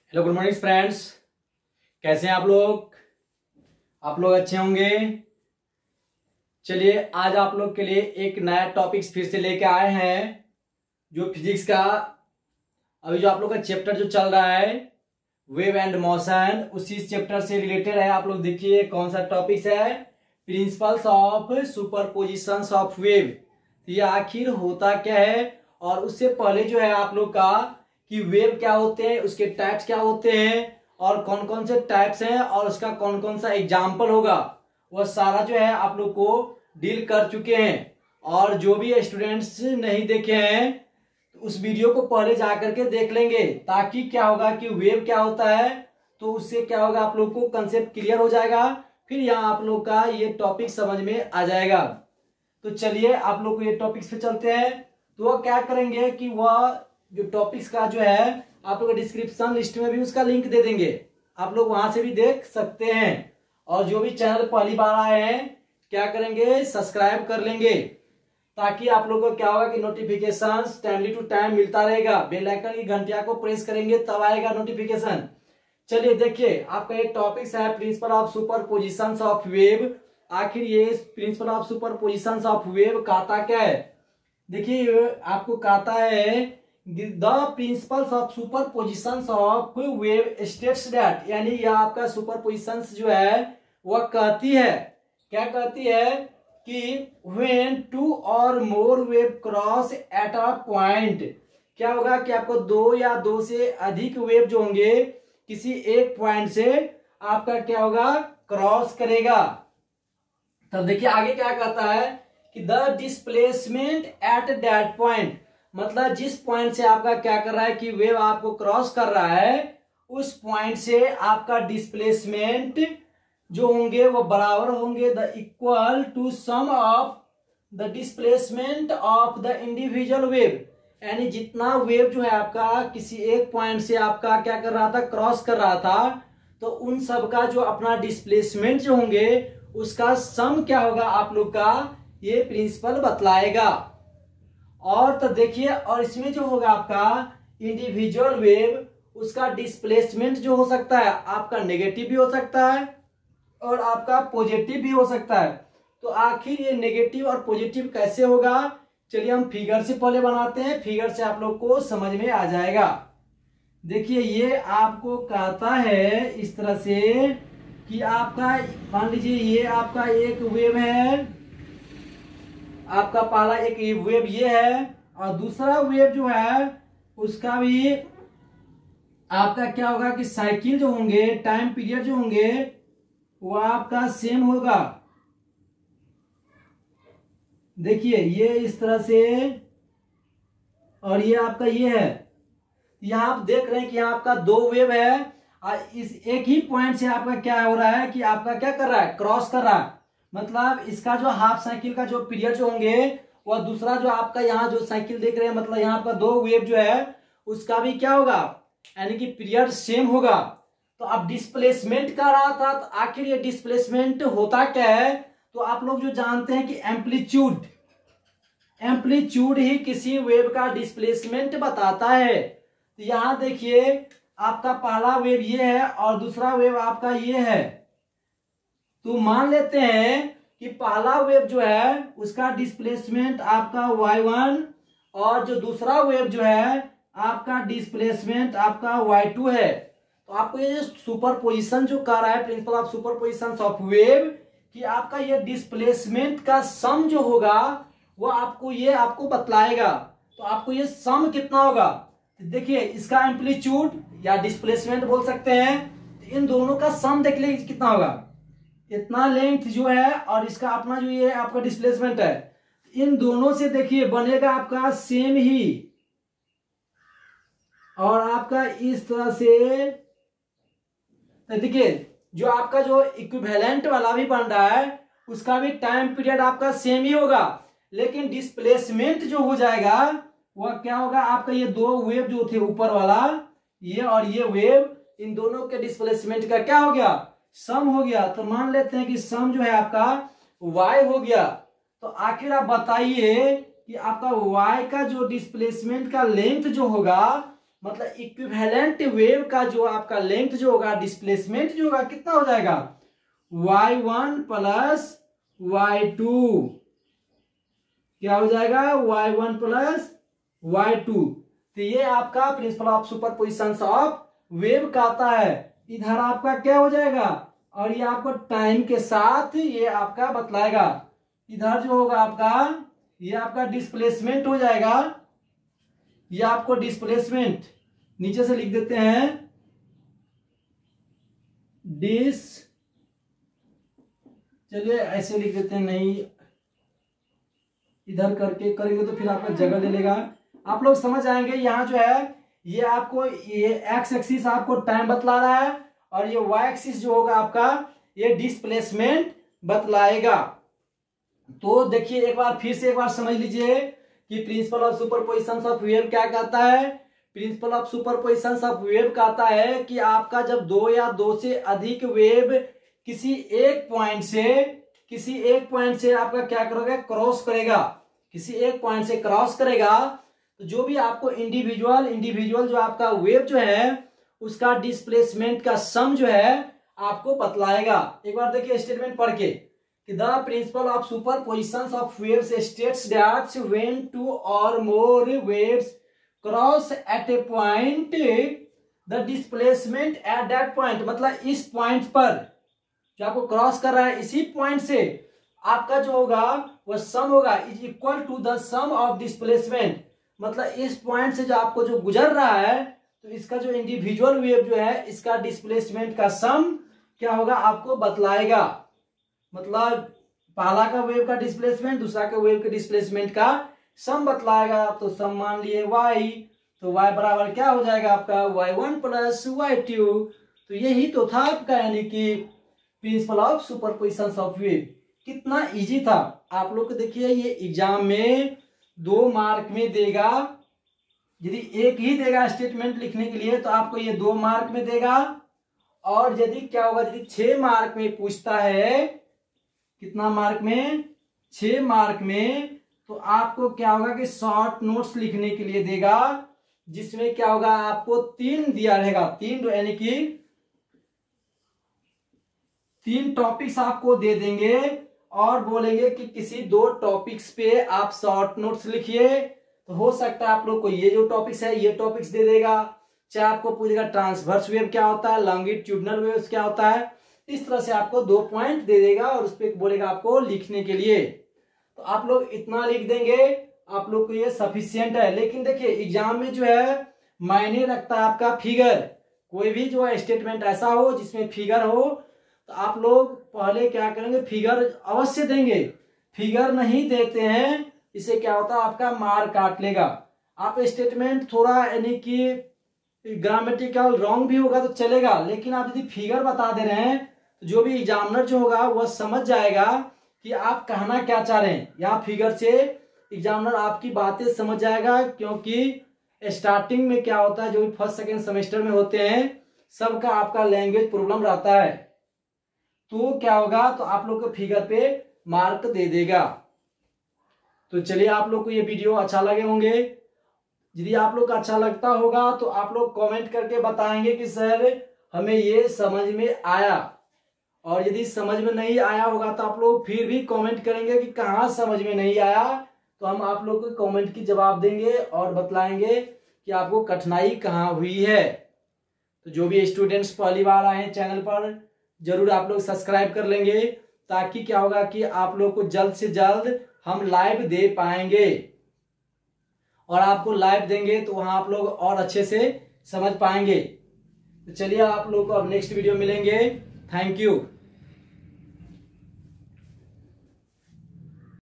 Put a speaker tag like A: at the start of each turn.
A: Hello good morning friends. कैसे हैं आप लोग अच्छे होंगे। चलिए आज आप लोग के लिए एक नया टॉपिक फिर से लेके आए हैं जो फिजिक्स का अभी जो आप लोग का चैप्टर जो चल रहा है वेव एंड मोशन, उसी चैप्टर से रिलेटेड है। आप लोग देखिए कौन सा टॉपिक है, principles of superpositions of wave. ये आखिर होता क्या है, और उससे पहले जो है आप लोग का कि वेव क्या होते हैं, उसके टाइप्स क्या होते हैं और कौन कौन से टाइप्स हैं और उसका कौन कौन सा एग्जाम्पल होगा, वह सारा जो है आप लोग को डील कर चुके हैं। और जो भी स्टूडेंट्स नहीं देखे हैं तो उस वीडियो को पहले जा करके देख लेंगे, ताकि क्या होगा कि वेव क्या होता है, तो उससे क्या होगा आप लोग को कंसेप्ट क्लियर हो जाएगा। फिर यहाँ आप लोग का ये टॉपिक समझ में आ जाएगा। तो चलिए आप लोग को ये टॉपिक्स पे चलते हैं। तो वह क्या करेंगे कि वह जो टॉपिक्स का जो है आप लोग डिस्क्रिप्शन लिस्ट में भी उसका लिंक दे देंगे, आप लोग वहां से भी देख सकते हैं। और जो भी चैनल पहली बार आए हैं क्या करेंगे, सब्सक्राइब कर लेंगे, ताकि आप लोगों को क्या होगा कि नोटिफिकेशंस टाइमली टू टाइम मिलता रहेगा। बेल आइकन की घंटिया को प्रेस करेंगे तब आएगा नोटिफिकेशन। चलिए देखिए आपका ये टॉपिक्स है principle of superpositions of wave. आखिर ये principle of superpositions of wave कहता क्या है। देखिए आपको कहता है the principles of superpositions of wave states that, यानी यह आपका सुपरपोजिशंस जो है वह कहती है, क्या कहती है कि व्हेन टू और more wave cross at a point, क्या होगा कि आपको दो या दो से अधिक वेव जो होंगे किसी एक पॉइंट से आपका क्या होगा क्रॉस करेगा। तब देखिए आगे क्या कहता है कि the displacement at that point, मतलब जिस पॉइंट से आपका क्या कर रहा है कि वेव आपको क्रॉस कर रहा है, उस पॉइंट से आपका डिस्प्लेसमेंट जो होंगे वो बराबर होंगे the equal to sum of the displacement of the individual wave. यानी जितना वेव जो है आपका किसी एक पॉइंट से आपका क्या कर रहा था, क्रॉस कर रहा था, तो उन सब का जो अपना डिस्प्लेसमेंट जो होंगे उसका सम क्या होगा आप लोग का ये प्रिंसिपल बतलाएगा। और तो देखिए, और इसमें जो होगा आपका इंडिविजुअल वेव उसका डिस्प्लेसमेंट जो हो सकता है आपका नेगेटिव भी हो सकता है और आपका पॉजिटिव भी हो सकता है। तो आखिर ये नेगेटिव और पॉजिटिव कैसे होगा, चलिए हम फिगर से पहले बनाते हैं, फिगर से आप लोग को समझ में आ जाएगा। देखिए ये आपको कहता है इस तरह से कि आपका मान लीजिए ये आपका एक वेव है, आपका पहला एक वेव ये है और दूसरा वेव जो है उसका भी आपका क्या होगा कि साइकिल जो होंगे, टाइम पीरियड जो होंगे वो आपका सेम होगा। देखिए ये इस तरह से, और ये आपका ये है। यहां आप देख रहे हैं कि यहाँ आपका दो वेव है और इस एक ही पॉइंट से आपका क्या हो रहा है कि आपका क्या कर रहा है, क्रॉस कर रहा है। मतलब इसका जो हाफ साइकिल का जो पीरियड जो होंगे वह दूसरा जो आपका यहाँ जो साइकिल देख रहे हैं, मतलब यहाँ आपका दो वेव जो है उसका भी क्या होगा, यानी कि पीरियड सेम होगा। तो अब डिस्प्लेसमेंट कर रहा था, तो आखिर ये डिस्प्लेसमेंट होता क्या है, तो आप लोग जो जानते हैं कि एम्पलीट्यूड, एम्पलीट्यूड ही किसी वेव का डिस्प्लेसमेंट बताता है। तो यहां देखिए आपका पहला वेव ये है और दूसरा वेव आपका ये है। तो मान लेते हैं कि पहला वेव जो है उसका डिस्प्लेसमेंट आपका y1 और जो दूसरा वेव जो है आपका डिस्प्लेसमेंट आपका y2 है। तो आपको ये सुपरपोजिशन जो कर रहा है principle of superposition of wave, कि आपका ये डिस्प्लेसमेंट का सम जो होगा वो आपको ये आपको बतलाएगा। तो आपको ये सम कितना होगा, तो देखिए इसका एम्पलीट्यूड या डिस्प्लेसमेंट बोल सकते हैं, तो इन दोनों का सम देख लीजिए कितना होगा, इतना लेंथ जो है और इसका अपना जो ये आपका डिस्प्लेसमेंट है, इन दोनों से देखिए बनेगा आपका सेम ही। और आपका इस तरह से देखिए जो आपका जो इक्विवेलेंट वाला भी बन रहा है उसका भी टाइम पीरियड आपका सेम ही होगा, लेकिन डिस्प्लेसमेंट जो हो जाएगा वह क्या होगा, आपका ये दो वेव जो थे ऊपर वाला ये और ये वेव, इन दोनों के डिस्प्लेसमेंट का क्या हो गया, सम हो गया। तो मान लेते हैं कि सम जो है आपका y हो गया। तो आखिर आप बताइए कि आपका y का जो डिस्प्लेसमेंट का लेंथ जो होगा मतलब इक्विवेलेंट वेव का जो आपका लेंथ जो होगा, डिस्प्लेसमेंट जो होगा, कितना हो जाएगा, y1 प्लस y2। क्या हो जाएगा, y1 प्लस y2। तो ये आपका principle of superposition of wave का आता है। इधर आपका क्या हो जाएगा, और ये आपको टाइम के साथ ये आपका बतलाएगा। इधर जो होगा आपका, ये आपका डिस्प्लेसमेंट हो जाएगा, ये आपको डिस्प्लेसमेंट नीचे से लिख देते हैं, चलिए ऐसे लिख देते हैं, नहीं इधर करके करेंगे तो फिर आपका जगह ले लेगा। आप लोग समझ आएंगे। यहाँ जो है ये आपको, ये एक्स एक्सिस आपको टाइम बतला रहा है, और ये वाई एक्सिस जो होगा आपका, ये डिस्प्लेसमेंट बतलाएगा। तो देखिए एक बार फिर से एक बार समझ लीजिए कि principle of superposition of wave क्या कहता है। Principle of superposition of wave कहता है कि आपका जब दो या दो से अधिक वेव किसी एक पॉइंट से आपका क्या करोगे, क्रॉस करेगा, किसी एक पॉइंट से क्रॉस करेगा, तो जो भी आपको इंडिविजुअल जो आपका वेव जो है उसका डिस्प्लेसमेंट का सम जो है आपको बतलाएगा। एक बार देखिए स्टेटमेंट पढ़ के, कि the principle of superposition of waves states that when two और more waves cross at a point the displacement at that point, मतलब इस पॉइंट पर जो आपको क्रॉस कर रहा है, इसी पॉइंट से आपका जो होगा वह सम होगा is equal to the sum of displacement. मतलब इस पॉइंट से जो आपको जो गुजर रहा है, तो इसका जो इंडिविजुअल वेव जो है इसका डिस्प्लेसमेंट का सम क्या होगा आपको बतलाएगा। मतलब पहला का वेव का डिस्प्लेसमेंट, दूसरा का वेव के डिस्प्लेसमेंट का सम बतलाएगा। तो सम मान लिए y, तो y बराबर क्या हो जाएगा आपका, y1 प्लस y2। तो यही तो था आपका, यानी कि principle of superposition of wave. कितना इजी था। आप लोग को देखिए ये एग्जाम में 2 मार्क में देगा। यदि एक ही देगा स्टेटमेंट लिखने के लिए तो आपको ये 2 मार्क में देगा, और यदि क्या होगा, यदि 6 मार्क में पूछता है, कितना मार्क में, 6 मार्क में, तो आपको क्या होगा कि शॉर्ट नोट्स लिखने के लिए देगा, जिसमें क्या होगा आपको 3 दिया रहेगा, 3 यानी कि 3 टॉपिक्स आपको दे देंगे, और बोलेंगे कि किसी 2 टॉपिक्स पे आप शॉर्ट नोट्स लिखिए। तो हो सकता है आप लोग को ये जो टॉपिक्स है ये टॉपिक्स दे देगा, चाहे आपको पूछेगा ट्रांसवर्स वेव क्या होता है, लॉन्गिट्यूडनल वेव क्या होता है, इस तरह से आपको 2 पॉइंट दे देगा, और उस पर बोलेगा आपको लिखने के लिए। तो आप लोग इतना लिख देंगे, आप लोग को ये सफिशियंट है। लेकिन देखिए एग्जाम में जो है मायने रखता है आपका फिगर। कोई भी जो है स्टेटमेंट ऐसा हो जिसमें फिगर हो, तो आप लोग पहले क्या करेंगे, फिगर अवश्य देंगे। फिगर नहीं देते हैं, इससे क्या होता है आपका मार काट लेगा। आप स्टेटमेंट थोड़ा यानी कि ग्रामेटिकल रॉन्ग भी होगा तो चलेगा, लेकिन आप यदि फिगर बता दे रहे हैं तो जो भी एग्जामिनर जो होगा वह समझ जाएगा कि आप कहना क्या चाह रहे हैं। या फिगर से एग्जामिनर आपकी बातें समझ जाएगा, क्योंकि स्टार्टिंग में क्या होता है, जो भी फर्स्ट सेकेंड सेमेस्टर में होते हैं सबका आपका लैंग्वेज प्रॉब्लम रहता है, तो क्या होगा, तो आप लोग को फिगर पे मार्क दे देगा। तो चलिए आप लोग को ये वीडियो अच्छा लगे होंगे। यदि आप लोग को अच्छा लगता होगा तो आप लोग कमेंट करके बताएंगे कि सर हमें ये समझ में आया, और यदि समझ में नहीं आया होगा तो आप लोग फिर भी कमेंट करेंगे कि कहाँ समझ में नहीं आया, तो हम आप लोग को कमेंट की जवाब देंगे और बतलाएंगे कि आपको कठिनाई कहाँ हुई है। तो जो भी स्टूडेंट्स पहली बार आए हैं चैनल पर, जरूर आप लोग सब्सक्राइब कर लेंगे, ताकि क्या होगा कि आप लोग को जल्द से जल्द हम लाइव दे पाएंगे, और आपको लाइव देंगे तो वहां आप लोग और अच्छे से समझ पाएंगे। तो चलिए आप लोग को अब नेक्स्ट वीडियो मिलेंगे। Thank you.